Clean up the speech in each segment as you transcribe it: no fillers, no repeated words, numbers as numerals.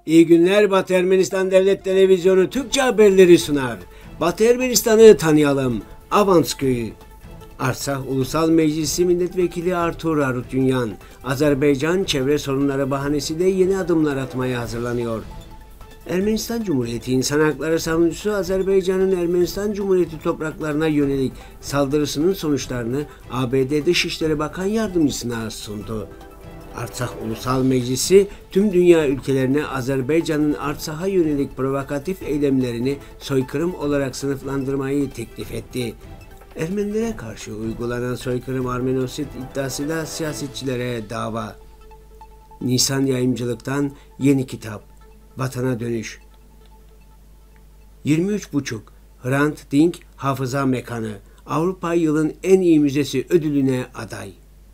İyi günler, Batı Ermenistan Devlet Televizyonu Türkçe haberleri sunar. Batı Ermenistan'ı tanıyalım. Avans Köyü. Artsakh Ulusal Meclisi Milletvekili Artur Harutyunyan, Azerbaycan çevre sorunları bahanesiyle yeni adımlar atmaya hazırlanıyor. Ermenistan Cumhuriyeti İnsan Hakları savunucusu Azerbaycan'ın Ermenistan Cumhuriyeti topraklarına yönelik saldırısının sonuçlarını ABD Dışişleri Bakan Yardımcısına sundu. Artsakh Ulusal Meclisi tüm dünya ülkelerine Azerbaycan'ın Artsakh'a yönelik provokatif eylemlerini soykırım olarak sınıflandırmayı teklif etti. Ermenilere karşı uygulanan soykırım Armenosit iddiasıyla siyasetçilere dava. Nisan Yayımcılık'tan yeni kitap. Vatana Dönüş. 23,5 Hrant Dink Hafıza Mekanı Avrupa Yılın En İyi Müzesi ödülüne aday.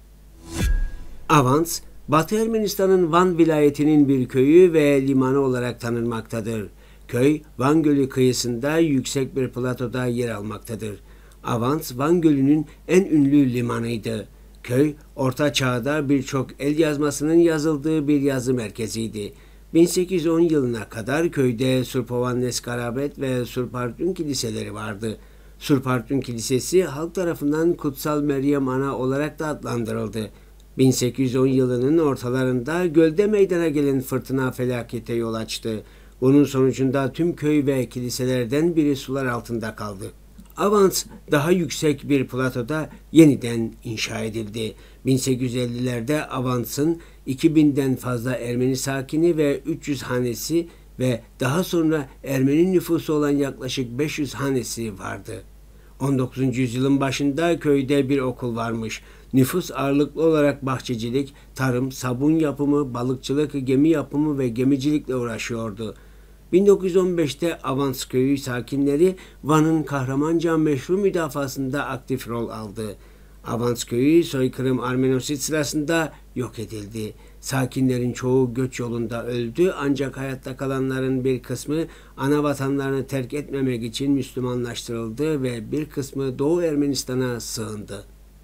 Avans, Batı Ermenistan'ın Van vilayetinin bir köyü ve limanı olarak tanınmaktadır. Köy, Van Gölü kıyısında yüksek bir platoda yer almaktadır. Avans, Van Gölü'nün en ünlü limanıydı. Köy, Orta Çağ'da birçok el yazmasının yazıldığı bir yazı merkeziydi. 1810 yılına kadar köyde Surpovannes Karabet ve Surpartun kiliseleri vardı. Surpartun Kilisesi halk tarafından Kutsal Meryem Ana olarak da adlandırıldı. 1810 yılının ortalarında gölde meydana gelen fırtına felakete yol açtı. Bunun sonucunda tüm köy ve kiliselerden biri sular altında kaldı. Avans daha yüksek bir platoda yeniden inşa edildi. 1850'lerde Avans'ın 2000'den fazla Ermeni sakini ve 300 hanesi ve daha sonra Ermeni nüfusu olan yaklaşık 500 hanesi vardı. 19. yüzyılın başında köyde bir okul varmış. Nüfus ağırlıklı olarak bahçecilik, tarım, sabun yapımı, balıkçılık, gemi yapımı ve gemicilikle uğraşıyordu. 1915'te Avans köyü sakinleri Van'ın kahramanca meşru müdafasında aktif rol aldı. Avans köyü soykırım Armenosit sırasında yok edildi. Sakinlerin çoğu göç yolunda öldü ancak hayatta kalanların bir kısmı ana vatanlarını terk etmemek için Müslümanlaştırıldı ve bir kısmı Doğu Ermenistan'a sığındı.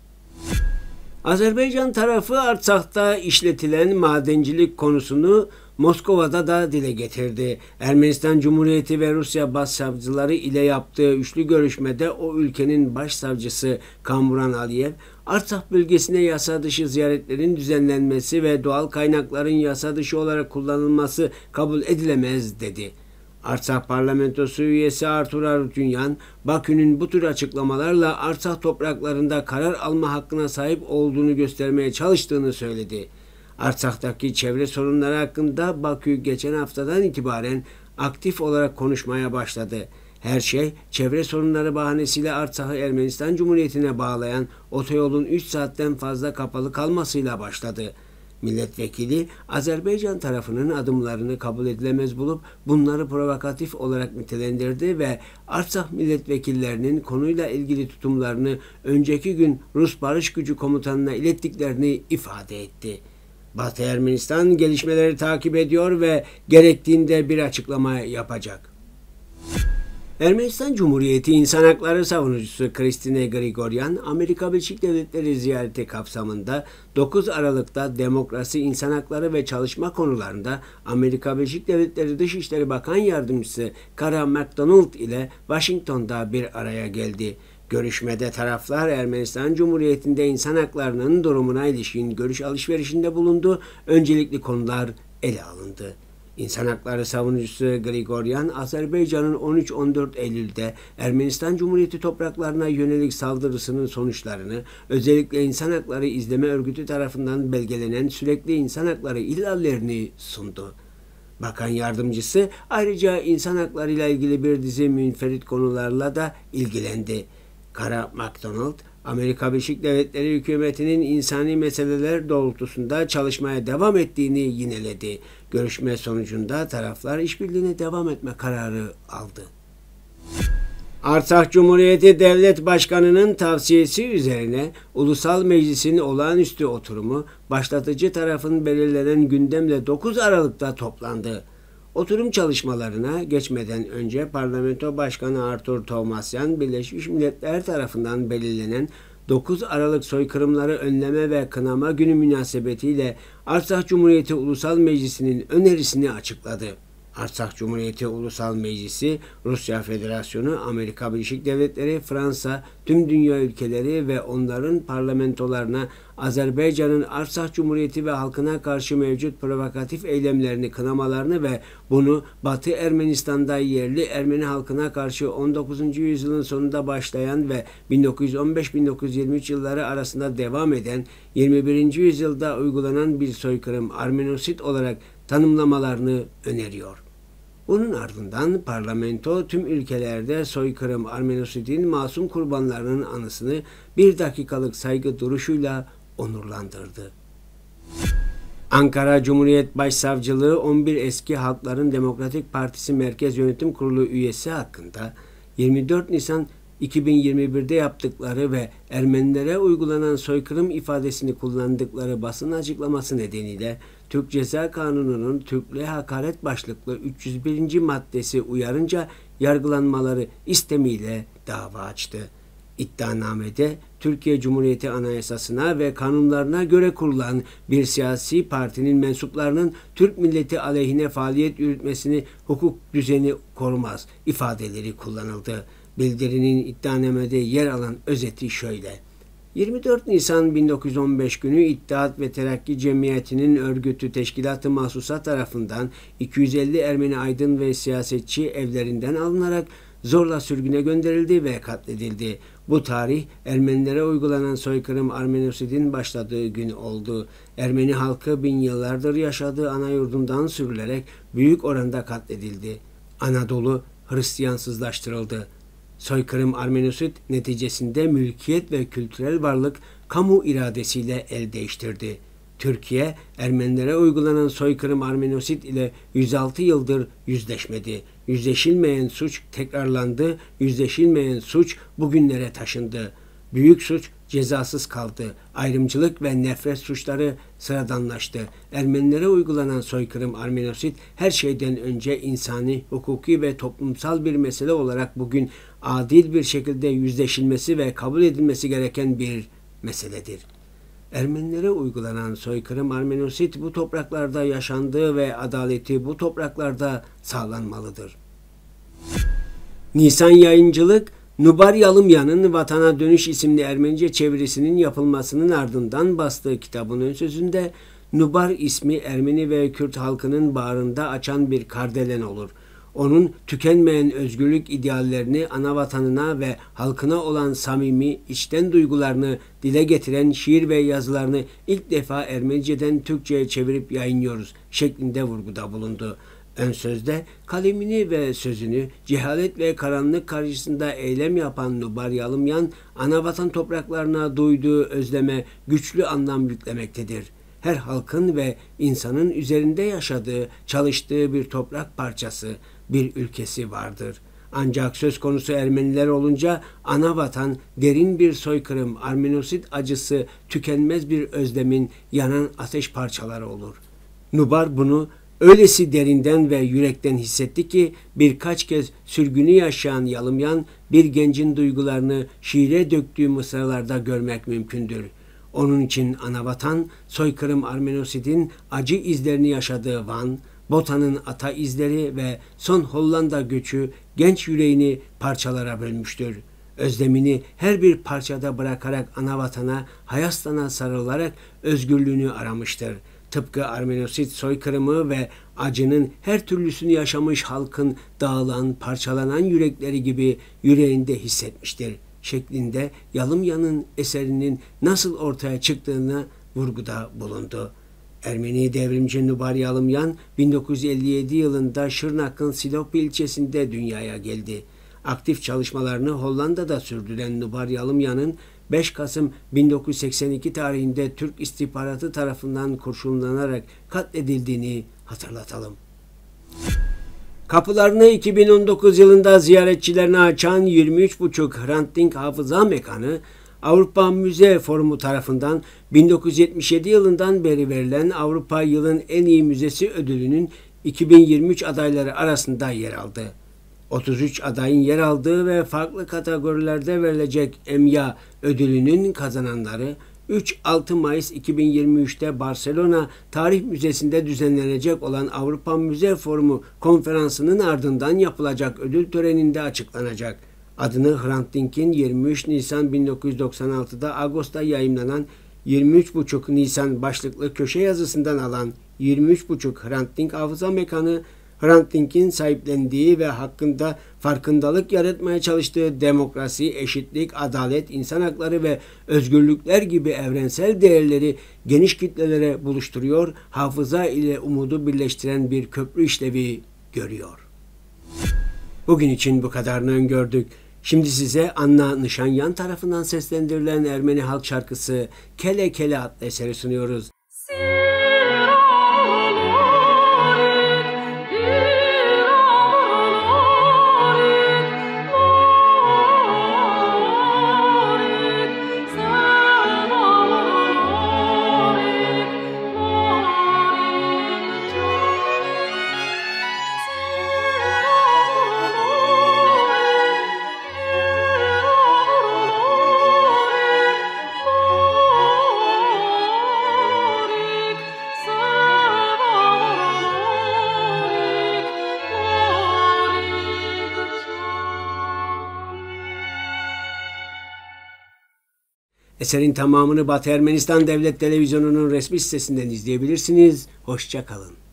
Azerbaycan tarafı Artsakh'ta işletilen madencilik konusunu Moskova'da da dile getirdi. Ermenistan Cumhuriyeti ve Rusya başsavcıları ile yaptığı üçlü görüşmede o ülkenin başsavcısı Kamuran Aliyev, Artsakh bölgesine yasa dışı ziyaretlerin düzenlenmesi ve doğal kaynakların yasa dışı olarak kullanılması kabul edilemez dedi. Artsakh Parlamentosu üyesi Artur Harutyunyan, Bakü'nün bu tür açıklamalarla Artsakh topraklarında karar alma hakkına sahip olduğunu göstermeye çalıştığını söyledi. Artsakh'taki çevre sorunları hakkında Bakü geçen haftadan itibaren aktif olarak konuşmaya başladı. Her şey çevre sorunları bahanesiyle Artsakh'ı Ermenistan Cumhuriyeti'ne bağlayan otoyolun 3 saatten fazla kapalı kalmasıyla başladı. Milletvekili Azerbaycan tarafının adımlarını kabul edilemez bulup bunları provokatif olarak nitelendirdi ve Artsakh milletvekillerinin konuyla ilgili tutumlarını önceki gün Rus Barış Gücü Komutanı'na ilettiklerini ifade etti. Batı Ermenistan gelişmeleri takip ediyor ve gerektiğinde bir açıklama yapacak. Ermenistan Cumhuriyeti İnsan Hakları savunucusu Kristine Grigoryan, Amerika Birleşik Devletleri ziyareti kapsamında 9 Aralık'ta demokrasi, insan hakları ve çalışma konularında Amerika Birleşik Devletleri Dışişleri Bakan Yardımcısı Kara McDonald ile Washington'da bir araya geldi. Görüşmede taraflar Ermenistan Cumhuriyeti'nde insan haklarının durumuna ilişkin görüş alışverişinde bulundu, öncelikli konular ele alındı. İnsan hakları savunucusu Grigoryan, Azerbaycan'ın 13-14 Eylül'de Ermenistan Cumhuriyeti topraklarına yönelik saldırısının sonuçlarını, özellikle İnsan Hakları İzleme Örgütü tarafından belgelenen sürekli insan hakları ihlallerini sundu. Bakan yardımcısı ayrıca insan hakları ile ilgili bir dizi münferit konularla da ilgilendi. Kara McDonald, Amerika Birleşik Devletleri hükümetinin insani meseleler doğrultusunda çalışmaya devam ettiğini yineledi. Görüşme sonucunda taraflar işbirliğine devam etme kararı aldı. Artsakh Cumhuriyeti Devlet Başkanı'nın tavsiyesi üzerine Ulusal Meclis'in olağanüstü oturumu başlatıcı tarafın belirlenen gündemle 9 Aralık'ta toplandı. Oturum çalışmalarına geçmeden önce Parlamento Başkanı Artur Tovmasyan, Birleşmiş Milletler tarafından belirlenen 9 Aralık Soykırımları Önleme ve Kınama Günü münasebetiyle Artsakh Cumhuriyeti Ulusal Meclisi'nin önerisini açıkladı. Artsakh Cumhuriyeti Ulusal Meclisi, Rusya Federasyonu, Amerika Birleşik Devletleri, Fransa, tüm dünya ülkeleri ve onların parlamentolarına Azerbaycan'ın Artsakh Cumhuriyeti ve halkına karşı mevcut provokatif eylemlerini kınamalarını ve bunu Batı Ermenistan'da yerli Ermeni halkına karşı 19. yüzyılın sonunda başlayan ve 1915-1923 yılları arasında devam eden 21. yüzyılda uygulanan bir soykırım Armenosit olarak tanımlamalarını öneriyor. Bunun ardından parlamento tüm ülkelerde soykırım Armenosid'in masum kurbanlarının anısını 1 dakikalık saygı duruşuyla onurlandırdı. Ankara Cumhuriyet Başsavcılığı 11 eski Halkların Demokratik Partisi Merkez Yönetim Kurulu üyesi hakkında 24 Nisan 2021'de yaptıkları ve Ermenilere uygulanan soykırım ifadesini kullandıkları basın açıklaması nedeniyle Türk Ceza Kanunu'nun Türklüğe hakaret başlıklı 301. maddesi uyarınca yargılanmaları istemiyle dava açtı. İddianamede Türkiye Cumhuriyeti Anayasası'na ve kanunlarına göre kurulan bir siyasi partinin mensuplarının Türk milleti aleyhine faaliyet yürütmesini hukuk düzeni korumaz ifadeleri kullanıldı. Bildirinin iddianamede yer alan özeti şöyle. 24 Nisan 1915 günü İttihat ve Terakki Cemiyeti'nin örgütü Teşkilat-ı Mahsusa tarafından 250 Ermeni aydın ve siyasetçi evlerinden alınarak zorla sürgüne gönderildi ve katledildi. Bu tarih Ermenilere uygulanan soykırım Armenosid'in başladığı gün oldu. Ermeni halkı bin yıllardır yaşadığı ana yurdundan sürülerek büyük oranda katledildi. Anadolu Hristiyansızlaştırıldı. Soykırım Armenosid neticesinde mülkiyet ve kültürel varlık kamu iradesiyle el değiştirdi. Türkiye, Ermenilere uygulanan soykırım Armenosid ile 106 yıldır yüzleşmedi. Yüzleşilmeyen suç tekrarlandı, yüzleşilmeyen suç bugünlere taşındı. Büyük suç cezasız kaldı. Ayrımcılık ve nefret suçları sıradanlaştı. Ermenilere uygulanan soykırım Armenosid her şeyden önce insani, hukuki ve toplumsal bir mesele olarak bugün adil bir şekilde yüzleşilmesi ve kabul edilmesi gereken bir meseledir. Ermenilere uygulanan soykırım Armenosid bu topraklarda yaşandığı ve adaleti bu topraklarda sağlanmalıdır. Nisan Yayıncılık, Nubar Yalımyan'ın Vatana Dönüş isimli Ermenice çevirisinin yapılmasının ardından bastığı kitabın ön sözünde Nubar ismi Ermeni ve Kürt halkının bağrında açan bir kardelen olur. Onun tükenmeyen özgürlük ideallerini ana vatanına ve halkına olan samimi, içten duygularını dile getiren şiir ve yazılarını ilk defa Ermeniceden Türkçe'ye çevirip yayınlıyoruz şeklinde vurguda bulundu. Ön sözde kalemini ve sözünü cehalet ve karanlık karşısında eylem yapan Nubar Yalımyan, anavatan topraklarına duyduğu özleme güçlü anlam yüklemektedir. Her halkın ve insanın üzerinde yaşadığı, çalıştığı bir toprak parçası, bir ülkesi vardır. Ancak söz konusu Ermeniler olunca anavatan derin bir soykırım, Armenosid acısı, tükenmez bir özlemin yanan ateş parçaları olur. Nubar bunu öylesi derinden ve yürekten hissetti ki birkaç kez sürgünü yaşayan Yalımyan bir gencin duygularını şiire döktüğü mısralarda görmek mümkündür. Onun için anavatan soykırım Armenosid'in acı izlerini yaşadığı Van, Bota'nın ata izleri ve son Hollanda göçü genç yüreğini parçalara bölmüştür. Özlemini her bir parçada bırakarak anavatana, Hayastan'a sarılarak özgürlüğünü aramıştır. Tıpkı Armenosid soykırımı ve acının her türlüsünü yaşamış halkın dağılan, parçalanan yürekleri gibi yüreğinde hissetmiştir şeklinde Yalımyan'ın eserinin nasıl ortaya çıktığını vurguda bulundu. Ermeni devrimci Nubar Yalımyan 1957 yılında Şırnak'ın Silopi ilçesinde dünyaya geldi. Aktif çalışmalarını Hollanda'da sürdüren Nubar Yalımyan'ın 5 Kasım 1982 tarihinde Türk istihbaratı tarafından kurşunlanarak katledildiğini hatırlatalım. Kapılarını 2019 yılında ziyaretçilerine açan 23,5 Hrant Dink Hafıza Mekanı, Avrupa Müze Forumu tarafından 1977 yılından beri verilen Avrupa Yılın En İyi Müzesi ödülünün 2023 adayları arasında yer aldı. 33 adayın yer aldığı ve farklı kategorilerde verilecek EMYA ödülünün kazananları 3-6 Mayıs 2023'te Barcelona Tarih Müzesi'nde düzenlenecek olan Avrupa Müze Forumu konferansının ardından yapılacak ödül töreninde açıklanacak. Adını Hrant Dink'in 23 Nisan 1996'da Ağustos'ta yayımlanan 23,5 Nisan başlıklı köşe yazısından alan 23,5 Hrant Dink Hafıza Mekanı, Hrant Dink'in sahiplendiği ve hakkında farkındalık yaratmaya çalıştığı demokrasi, eşitlik, adalet, insan hakları ve özgürlükler gibi evrensel değerleri geniş kitlelere buluşturuyor, hafıza ile umudu birleştiren bir köprü işlevi görüyor. Bugün için bu kadarını öngördük. Şimdi size Anna Nişanyan tarafından seslendirilen Ermeni halk şarkısı Kele Kele adlı eseri sunuyoruz. Eserin tamamını Batı Ermenistan Devlet Televizyonu'nun resmi sitesinden izleyebilirsiniz. Hoşça kalın.